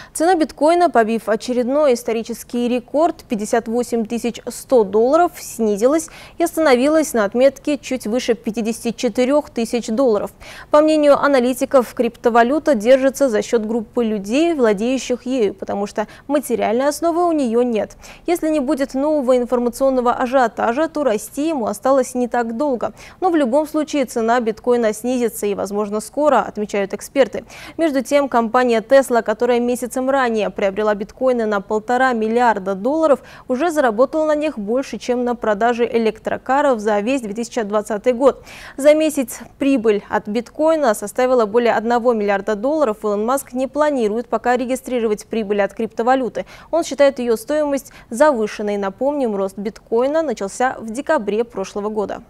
Цена биткоина, побив очередной исторический рекорд $58 100, снизилась и остановилась на отметке чуть выше $54 тысяч. По мнению аналитиков, криптовалюта держится за счет группы людей, владеющих ею, потому что материальной основы у нее нет. Если не будет нового информационного ажиотажа, то расти ему осталось не так долго. Но в любом случае цена биткоина снизится и, возможно, скоро, отмечают эксперты. Между тем, компания Tesla, которая месяцем ранее приобрела биткоины на $1,5 миллиарда, уже заработала на них больше, чем на продаже электрокаров за весь 2020 год. За месяц прибыль от биткоина составила более $1 миллиарда. Илон Маск не планирует пока регистрировать прибыль от криптовалюты. Он считает ее стоимость завышенной. Напомним, рост биткоина начался в декабре прошлого года.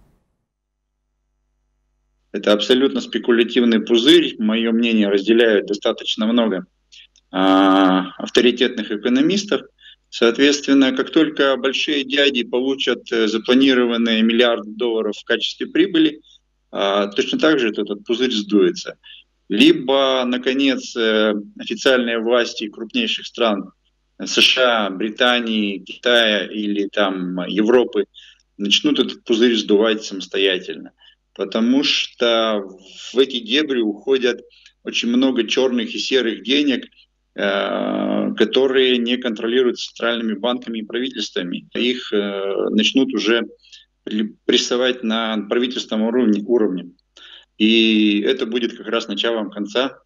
Это абсолютно спекулятивный пузырь. Мое мнение разделяют достаточно много авторитетных экономистов. Соответственно, как только большие дяди получат запланированные $миллиарды в качестве прибыли, точно так же этот пузырь сдуется. Либо, наконец, официальные власти крупнейших стран США, Британии, Китая или там Европы начнут этот пузырь сдувать самостоятельно. Потому что в эти дебри уходят очень много черных и серых денег, которые не контролируются центральными банками и правительствами. Их начнут уже прессовать на правительственном уровне. И это будет как раз началом конца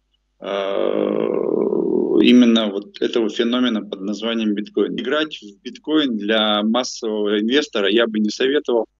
именно вот этого феномена под названием биткоин. Играть в биткоин для массового инвестора я бы не советовал.